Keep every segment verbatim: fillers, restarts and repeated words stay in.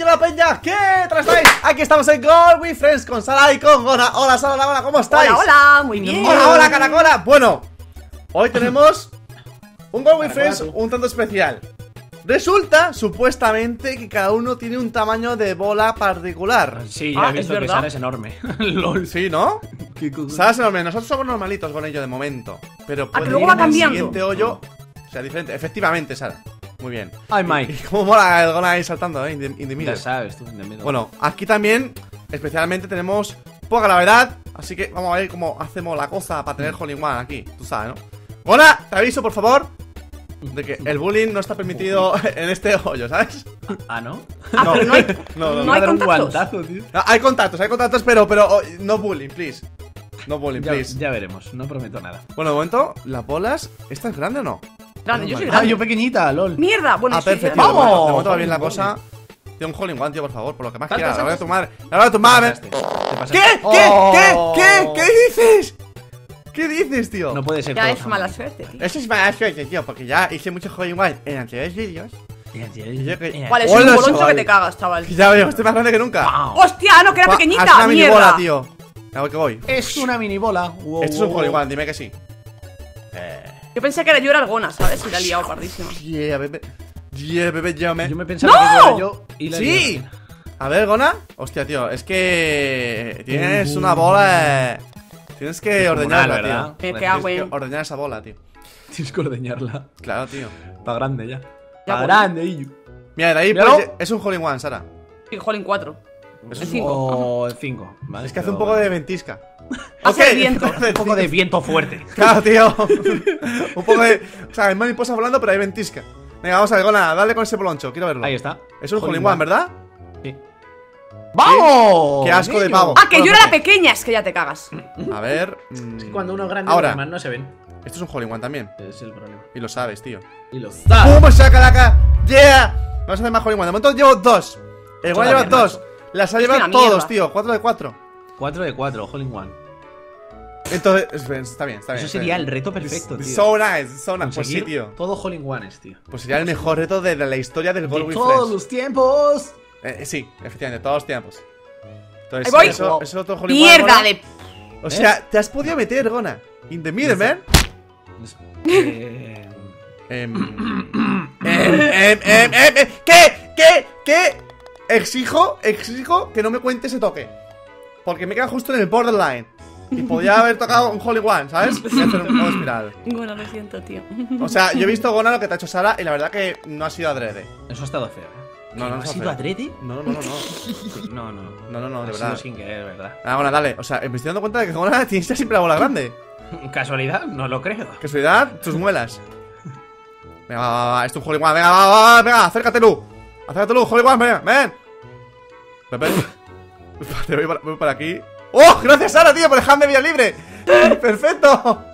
yo la peña, ¿qué tal estáis? Aquí estamos en Gold with Friends con Sara y con Gona. Hola Sara, hola, hola, ¿cómo estáis? Hola, hola, muy bien. Hola, hola, caracola. Bueno, hoy tenemos un Gold with Friends un tanto especial. Resulta, supuestamente, que cada uno tiene un tamaño de bola particular. Sí, ya Ah, he visto ¿es que verdad? Sara es enorme. LOL. Sí, ¿no? Qué cojones. Sara es enorme, nosotros somos normalitos con ello de momento. Pero Ah, puede que luego ir va en el cambiando. siguiente hoyo sea diferente. Efectivamente, Sara. Muy bien. Ay, Y Mike. cómo mola el Gona ahí saltando, eh, in the, in the middle. Ya sabes tú. de miedo. Bueno, aquí también, especialmente tenemos poca gravedad. Así que vamos a ver cómo hacemos la cosa para tener hole in one aquí. Tú sabes, ¿no? Gona, te aviso, por favor, de que el bullying no está permitido en este hoyo, ¿sabes? Ah, ¿no? Ah, pero no hay, no, no, no hay Me va a dar un contactos. guantazo, tío. No, hay contactos, hay contactos, pero, pero oh, no bullying, please. No bullying, Ya, please. ya veremos, no prometo nada. Bueno, de momento, las bolas. ¿Esta es grande o no? Grande, yo soy Ah, grande. yo pequeñita, LOL. Mierda, bueno, Ah, sí, perfecto. ya- De momento- ¡Vamos! de momento va bien la Hole in cosa. Tío, un hole in one, tío, por favor, por lo que más Salta, quieras. La hora de salta. tu madre. La hora de tu madre. Te pasaste. ¿Qué? ¿Qué? Oh. ¿Qué? ¿Qué? ¿Qué dices? ¿Qué dices, tío? No puede ser Ya todo, es Sam. mala suerte, tío. Eso es mala suerte, tío, porque ya hice muchos hole in one en anteriores vídeos. Ya, ya, Y yo que- ya. Vale, es Hola, un boloncho chaval. que te cagas, chaval. Ya veo, estoy más grande que nunca. Wow. ¡Hostia, no, que era Pa- haz pequeñita! una mini ¡Mierda! bola, tío. A ver que voy. Es una mini bola. Wow, Esto es un wow, hole in wow. one, dime que sí. Yo pensé que era yo era Argona, ¿sabes? Y la he liado pardísima. Yeah, bebé. Yeah, bebé, yo me. Yo me pensaba ¡No! que yo era yo y la ¡Sí! lié. A ver, Gona. Hostia, tío, es que tienes una bola. eh, Tienes que Descomunal, ordeñarla, ¿verdad? tío. Me Tienes cago que en- ordeñar esa bola, tío. Tienes que ordeñarla. Claro, tío. Está grande ya. Ya Está voy. grande, y Mira, de ahí Míralo. pues, es un hole in one, Sara. Sí, hole in cuatro. Es, En un- cinco. O el cinco. Vale, es que hace un pero- poco de ventisca. Hace Ok, el viento. Un poco de viento fuerte. Claro, tío. Un poco de. O sea, hay mariposa volando, pero hay ventisca. Venga, vamos a ver, Gona, dale con ese boloncho, quiero verlo. Ahí está. Es un hole in one, ¿verdad? Sí. ¡Vamos! Qué asco de niño! pavo. Ah, que yo Bueno, era la perfecto. pequeña, es que ya te cagas. A ver. mm, Cuando uno es grande, Ahora. los demás no se ven. Esto es un hole in one también. Es el problema. Y lo sabes, tío. Y lo sabes. ¡Pum! ¡Shakalaca! ¡Yeah! Vamos a hacer más hole in one. De momento llevo dos. El Gona Joder, lleva dos. macho. Las ha Es llevado una todos, mierda. tío. Cuatro de cuatro. cuatro de cuatro, hole in one. Entonces, es- está bien, está bien. Eso está sería bien. el reto perfecto, tío. So nice, so nice. Pues sí, Conseguir tío. todo hole in ones, tío. Pues sería el mejor reto de la historia del Gold De with todos Friends. los tiempos. Eh, sí, efectivamente, todos los tiempos. Entonces, Ahí voy. Eso, eso es otro hole in one, ¡Mierda Gona. de... O sea, te has podido meter, Gona. In the middle, man. Eh, Em, em, em, em, em, em, ¿Qué? ¿Qué? ¿Qué? Exijo, exijo que no me cuente ese toque. Porque me queda justo en el borderline. Y podría haber tocado un hole in one, ¿sabes? Voy a hacer un juego espiral. Bueno, lo siento, tío. O sea, yo he visto, Gona, lo que te ha hecho Sara. Y la verdad que no ha sido adrede. Eso ha estado feo, ¿eh? No, no, no ¿Ha está sido feo. adrede? No, no, no, no. No, no. No, no, no, de Ha verdad. sido sin querer, ¿verdad? Ah, Gona, dale. O sea, me estoy dando cuenta de que Gona tienes ya siempre la bola grande. ¿Casualidad? No lo creo. Casualidad, tus muelas. Venga, va, va, va, esto es un hole in one. Venga, va, va, va, venga, acércate, Lu. Acércate, Lu, hole in one, venga, ven. Ven, ven. Te voy para, voy para aquí. ¡Oh! Gracias, Sara, tío, por dejarme vía libre. ¡Perfecto!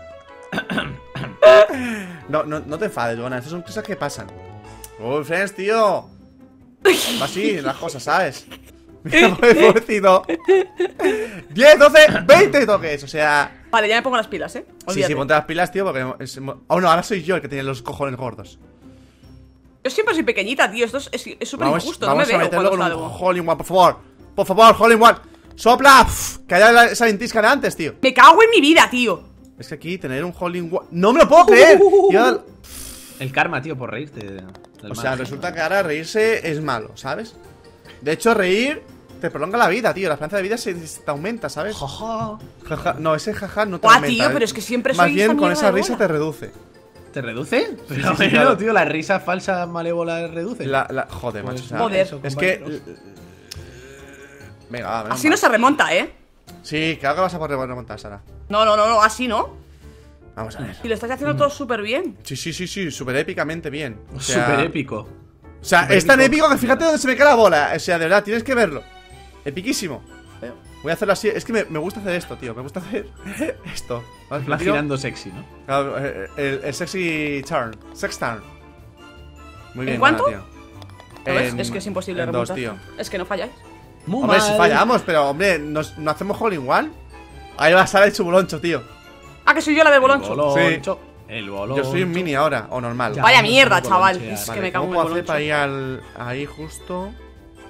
No, no, no te enfades, Gona. Estas son cosas que pasan. Oh, friends, tío. Va así, las cosas, ¿sabes? Mira, pobrecito. diez, doce, veinte toques, o sea. Vale, ya me pongo las pilas, ¿eh? Sí, Olvídate. sí, ponte las pilas, tío, porque es... Oh, no, ahora soy yo el que tiene los cojones gordos. Yo siempre soy pequeñita, tío. Esto es es- es súper Vamos, injusto. No me vamos a veo meterlo cuando con un salgo. hole in one, por favor. Por favor, hole in one. ¡Sopla! Uf, que haya la- esa ventisca de antes, tío. Me cago en mi vida, tío. Es que aquí tener un hole in one... ¡No me lo puedo creer! Iba- El karma, tío, por reírte. del O sea, mal. resulta que ahora reírse es malo, ¿sabes? De hecho, reír te prolonga la vida, tío. La esperanza de vida se, se te aumenta, ¿sabes? Jaja. Jaja, no, ese jaja no te Guau, aumenta. tío, ¿eh? pero es que siempre Más soy bien esa con mierda esa de risa bola. te reduce. ¿Te reduce? Pero sí, sí, bueno, claro. tío, la risa falsa malévola reduce. La, la... Joder, Pues macho. o sea, Joder. eso, Es que... compañeros. Venga, va, menos Así no mal. se remonta, ¿eh? Sí, claro que vas a poder remontar, Sara. No, no, no, no, así no. Vamos a ver. Y lo estás haciendo todo súper bien. Sí, sí, sí, sí, súper épicamente bien. O sea, Súper épico. O sea, Súper es tan épico. épico que fíjate dónde se me cae la bola. O sea, de verdad, tienes que verlo. Epiquísimo. Voy a hacerlo así. Es que me, me gusta hacer esto, tío. Me gusta hacer esto. ¿Vale? Va Lo tiro. girando sexy, ¿no? Claro, eh, el, el sexy turn. Sex turn. Muy bien, ¿En cuánto? Gona, tío. ¿Lo ves? En- Es que es imposible en dos, remontar. tío. Es que no falláis. Muy Hombre, mal. si fallamos, pero hombre, ¿nos, ¿no hacemos hole in one? Ahí va a salir el chuboloncho, tío. Ah, que soy yo la del El boloncho. boloncho. El boloncho. Yo soy un mini ahora, o normal. Ya. Vaya no mierda, sé cómo chaval. bolonchear. Es Vale, que me cago ¿cómo en el puedo hacer boloncho. para ir al, ahí justo?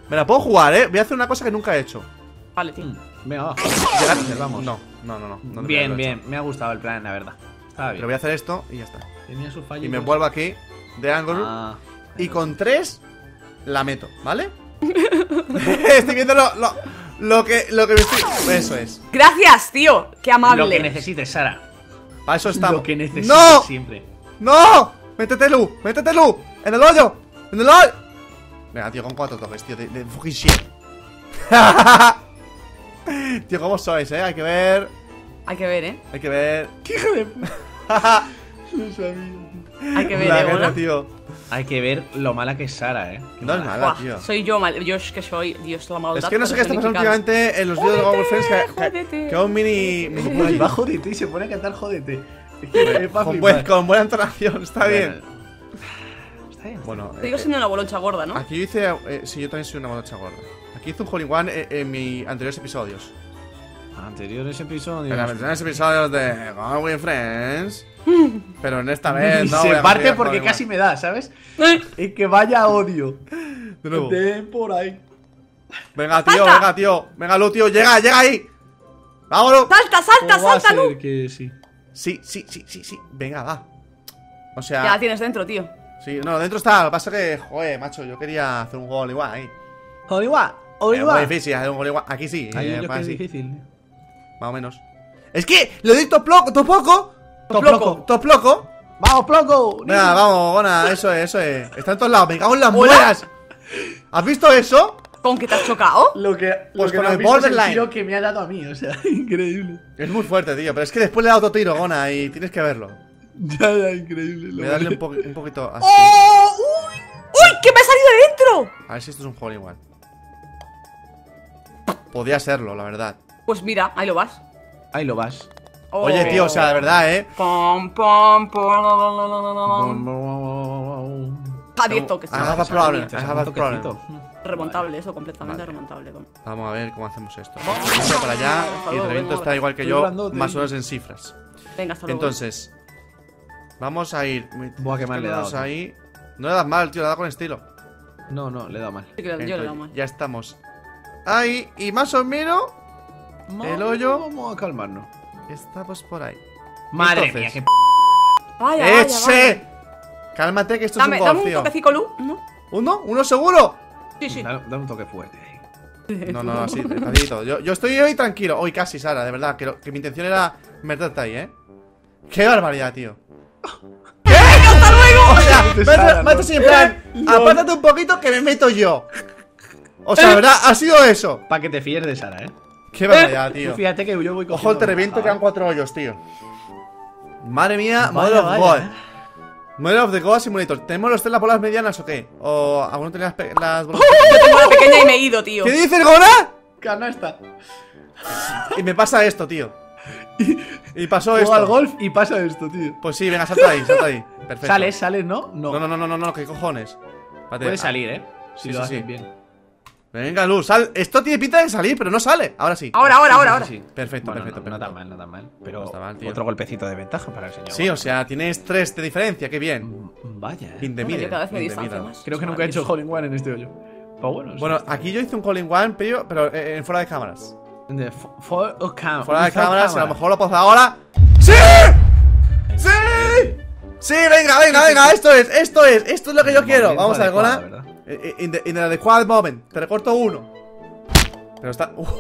Me la puedo jugar, eh. Voy a hacer una cosa que nunca he hecho. Vale, tío. Mm, Venga, va. Llegar. Vamos. No, no, no, no, no debería Bien, haberlo bien. hecho. Me ha gustado el plan, la verdad. Estaba Pero bien. voy a hacer esto y ya está. Tenía su fallo. Y me vuelvo aquí de ángulo. Ah, Y con tres la meto, ¿vale? Estoy viendo lo, lo, lo que, lo que me estoy... Eso es. Gracias, tío. Qué amable. Lo que necesites, Sara. Para eso estamos. Lo que necesites ¡No! siempre. ¡No! ¡Métete, Lu! ¡Métete, Lu! ¡En el hoyo! ¡En el hoyo! Venga, tío, con cuatro toques, tío, de, de fucking shit. Tío, ¿cómo sois, eh? Hay que ver. Hay que ver, eh. Hay que ver. ¡Qué hijo de puta! No sabía. Hay que ver, La eh, guerra, Gona. tío. Hay que ver lo mala que es Sara, eh. Qué No es mala. mala, Buah, tío. soy yo mal. Yo es que soy. Dios, la maldad. Es que no sé qué está pasando personificada. últimamente en los vídeos de Google Friends que, que, jódete. que un mini. mini Ay, va, jódete y se pone a cantar jódete. Es que es pa' con, flipar. buen- con buena entonación, está bien. Está bien. Bueno, Te digo eh, siendo una boloncha gorda, ¿no? aquí hice. Eh, sí, yo también soy una monocha gorda. Aquí hice un hole in one en, en mis anteriores episodios. Anteriores episodios. En los anteriores episodios de Google Friends. Pero en esta vez no. voy se a parte conseguir porque hole in one. casi me da, ¿sabes? Eh, Es que vaya odio. De nuevo. De por ahí. Venga, tío, ¡Salta! venga, tío. Venga, Lu, tío, llega, llega ahí. Vámonos. ¡Salta, salta, ¿Cómo va a salta, Lu! ser que sí? Sí, sí, sí, sí, sí. Venga, va. O sea. Ya la tienes dentro, tío. Sí, no, dentro está. Lo que pasa es que, joder, macho, yo quería hacer un gol igual ahí. Oliva, Es muy Oliva. difícil hacer un gol igual. Aquí sí, Ay, eh, yo que más es así, difícil. más o menos. Es que le doy top loco, top poco. Top loco. loco. Top loco. Vamos, Ploco. Venga, vamos, Gona, eso es, eso es. Está en todos lados, me cago en las ¿Hola? muelas. ¿Has visto eso? ¿Con qué te has chocado? Lo que, lo Pues que con no has el visto es el borderline. tiro que me ha dado a mí, o sea, increíble. Es muy fuerte, tío, pero es que después le he dado otro tiro, Gona, y tienes que verlo. Ya, ya, increíble. Voy a darle un, po un poquito así. ¡Oh! ¡Uy! ¡Uy! ¿Qué me ha salido de dentro? A ver si esto es un hole igual. Podría serlo, la verdad. Pues mira, ahí lo vas. Ahí lo vas. Oh. Oye, tío, o sea, de verdad, eh. Pom, pom, pom. A diez toques. I have a problem, I Te saca have un a problem. toquecito. Remontable, eso, completamente Vale. remontable. Vamos a ver cómo hacemos esto. Esto para allá y el reviento está igual que Estoy yo, grandote. más o menos en cifras. Venga, hasta luego. Entonces, vamos a ir. Buah, qué mal le he dado, Vamos tío. ahí. No le das mal, tío, le das con estilo. No, no, le he dado mal. Sí que yo le he dado mal. Ya estamos ahí y más o menos El hoyo. Vamos a calmarnos. estamos por ahí. Madre Entonces, mía, qué p. Vaya, vaya, ¡Eche! vaya. Cálmate que esto Dame, es un dame gol, un tío. toquecico, Lu. ¿No? ¿Uno? ¿Uno seguro? Sí, sí. Dale, dale un toque fuerte. No, no, así, despacito. Yo, yo estoy hoy tranquilo. Hoy casi, Sara, de verdad. Que, lo- que mi intención era meterte ahí, ¿eh? ¡Qué barbaridad, tío! ¡Hasta luego! O sea, Vete, mete Sara, mete no. así en plan, apártate un poquito que me meto yo. O sea, de verdad, ha sido eso. Para que te fíes de Sara, eh. Qué barbaridad, Tú tío. fíjate que yo voy cogiendo. Ojo, te reviento, ventaja, quedan cuatro hoyos, tío. Madre mía, Vaya, Model of vaya, God. eh. Model of the God Simulator. ¿Tenemos los tres las bolas medianas o qué? ¿O alguno tiene las, pe- las bolas? Yo tengo una pequeña y me he ido, tío. ¿Qué dices, Gona? Canasta. Y me pasa esto, tío. Y pasó Juega al esto. golf y pasa esto, tío. Pues sí, venga, salta ahí, salta ahí. Perfecto. Sales, sales, ¿no? No. No, no, no, no, no, no, ¿qué cojones? Espérate. Puedes salir, eh. Si Sí, lo sí, haces sí. bien. Venga, Luz, sal. Esto tiene pinta de salir, pero no sale. Ahora sí. Ahora, ahora, Sí, ahora, sí, ahora. sí, sí. Perfecto, Bueno, perfecto, no, no perfecto. tan mal, no tan mal. Pero No está mal, tío. otro golpecito de ventaja para el señor. Sí, o sea, tienes tres de diferencia, qué bien. Mm, Vaya, eh. In the Bueno, middle, yo cada vez me in the distancio middle. más. Creo que nunca he hecho hole in one en este hoyo. Pero bueno, Bueno, aquí yo hice un call in one, pero, pero eh, en fuera de cámaras. De fo- for- oh, cam- Fuera de without cámaras, a camera. lo mejor lo puedo hacer ahora. ¡Sí! ¡Sí! ¡Sí! Venga, venga, venga, esto es, esto es, esto es lo que yo El quiero. momento Vamos a ver, adecuado, Gona. ¿verdad? Eh, In the, in the adequate moment. Te recorto uno. Pero está. Uf.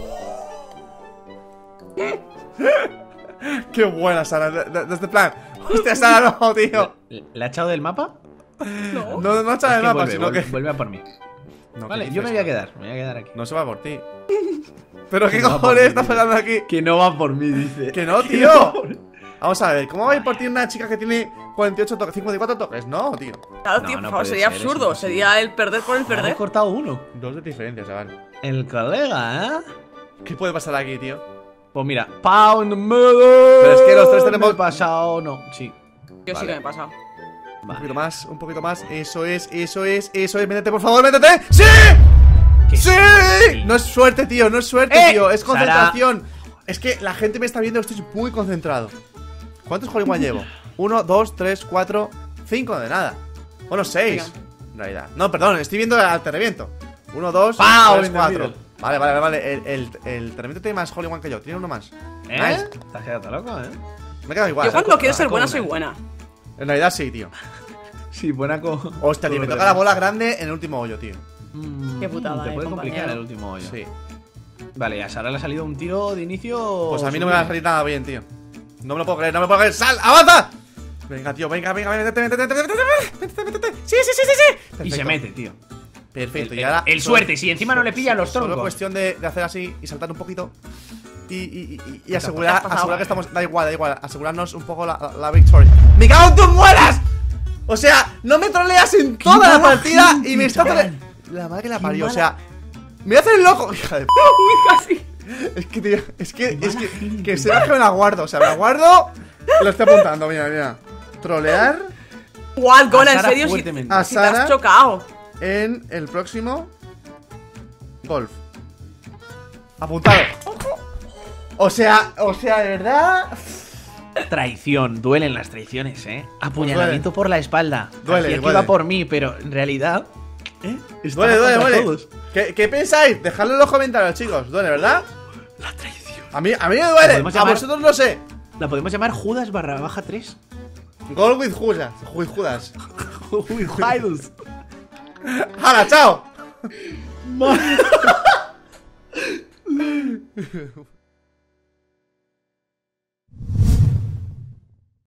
Qué buena, Sara. de- de- Desde plan. Hostia, Sara, no, tío. ¿Le le ha echado del mapa? No. No, no echa Es el que mapa, vuelve, sino vuelve, que. vuelve a por mí. No, ¿qué Vale, dices, yo me voy a Sara? quedar, me voy a quedar aquí. No se va por ti. Pero qué Que no va por cojones mí, está tío. pasando aquí. Que no va por mí, dice. Que no, tío. Vamos a ver, ¿cómo va a ir por ti una chica que tiene cuarenta y ocho toques, cincuenta y cuatro toques? No, tío. Claro, No, tío, no por favor, puede sería ser, es absurdo. imposible. Sería el perder por el He perder. cortado uno. Dos de diferencia, chaval. El colega, ¿eh? ¿Qué puede pasar aquí, tío? Pues mira, pound middle. Pero es que los tres tenemos- Me he pasado, no, sí. Yo sí Vale. que me he pasado. Un Vale. poquito más, un poquito más. Eso es, eso es, eso es. Métete, por favor, métete. ¡Sí! ¿Qué ¡Sí! suerte. No es suerte, tío, no es suerte, ¡Eh! tío. Es Sara. concentración. Es que la gente me está viendo, estoy muy concentrado. ¿Cuántos hole in one llevo? Uno, dos, tres, cuatro, cinco de nada. Bueno, seis. Venga. En realidad. No, perdón, estoy viendo al te reviento. Uno, dos, Pau, tres, in the cuatro. middle. Vale, vale, vale. El, el, el Terminator tiene más Holy One que yo. Tiene uno más. ¿Eh? Nice. Te has quedado loco, ¿eh? Me he quedado igual. Yo cuando quiero ser con buena una. soy buena. En realidad sí, tío. Sí, buena con. Hostia, tío, me toca la bola grande en el último hoyo, tío. Mm, Qué putada, Te eh, puede complicar compañero. el último hoyo. Sí. Vale, a Sara le ha salido un tiro de inicio. Pues a mí no me va a sublime. salir nada bien, tío. No me lo puedo creer, no me lo puedo creer. ¡Sal! ¡Avanza! Venga, tío, venga, venga, métete, métete, métete, métete, métete, métete. Sí, sí, sí, sí, sí. Y Perfecto. se mete, tío. Perfecto. El, Y ahora. el solo- suerte, si encima no le pillan los Solo troncos. cuestión de, de hacer así y saltar un poquito. Y, y, y, y te asegurar, has pasado? asegurar que estamos. Da igual, da igual. Asegurarnos un poco la, la, la victoria. ¡Me cago en tus muelas! O sea, no me troleas en toda la mala partida gente, y me está chaval. troleando. La madre que la Qué parió, o mala- sea. Me voy a hacer el loco, hija de p. Uy, casi. Es que, tío, es que, es mala que, gente, que se que me la guardo, o sea, me la guardo. Lo estoy apuntando, mira, mira. Trolear What, Gona, A en Sara serio, si, fuertemente. a si te has Sara chocado. en el próximo golf. Apuntado. O sea, o sea, de verdad. Traición, duelen las traiciones, eh. Apuñalamiento por la espalda. Duele, Parecía que duele. iba por mí, pero en realidad. ¿Eh? Estaba Duele, duele, contra duele. todos. ¿Qué, ¿Qué pensáis? Dejadlo en los comentarios, chicos. Duele, ¿verdad? La traición. A mí, a mí me duele. ¿Podemos A llamar? vosotros no sé. La podemos llamar Judas barra baja tres. Gol with Judas. With Judas. Uy, Judas. ¡Hala, chao!